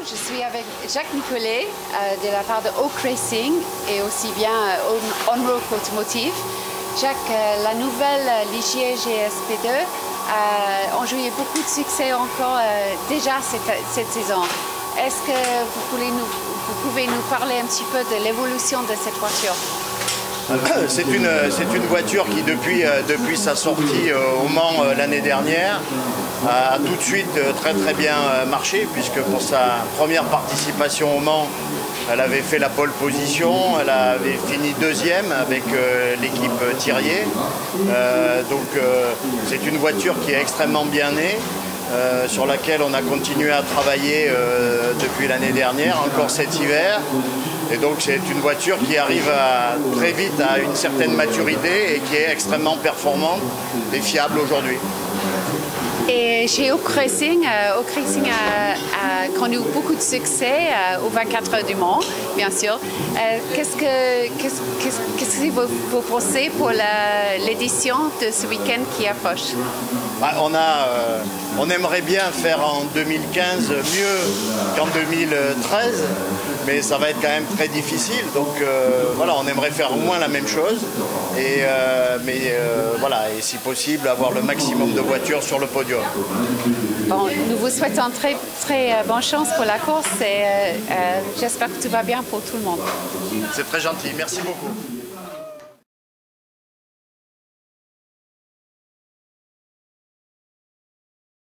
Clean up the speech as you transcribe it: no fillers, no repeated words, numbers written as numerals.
Je suis avec Jacques Nicolet de la part de Oak Racing et aussi bien On-Road Automotive. Jacques, la nouvelle Ligier GSP2 ont joué beaucoup de succès encore déjà cette saison. Est-ce que vous pouvez nous parler un petit peu de l'évolution de cette voiture? C'est une voiture qui, depuis sa sortie au Mans l'année dernière, a tout de suite très bien marché, puisque pour sa première participation au Mans, elle avait fait la pole position, elle avait fini deuxième avec l'équipe Thirier. Donc c'est une voiture qui est extrêmement bien née, sur laquelle on a continué à travailler depuis l'année dernière, encore cet hiver. Et donc c'est une voiture qui arrive très vite à une certaine maturité et qui est extrêmement performante et fiable aujourd'hui. Et chez Oak Racing a connu beaucoup de succès aux 24 heures du Mans, bien sûr. Qu'est-ce que vous pensez pour l'édition de ce week-end qui approche? On aimerait bien faire en 2015 mieux qu'en 2013, mais ça va être quand même très difficile. Donc voilà, on aimerait faire au moins la même chose, voilà, et si possible avoir le maximum de voitures sur le podium. Bon, nous vous souhaitons très bonne chance pour la course et j'espère que tout va bien pour tout le monde. C'est très gentil, merci beaucoup.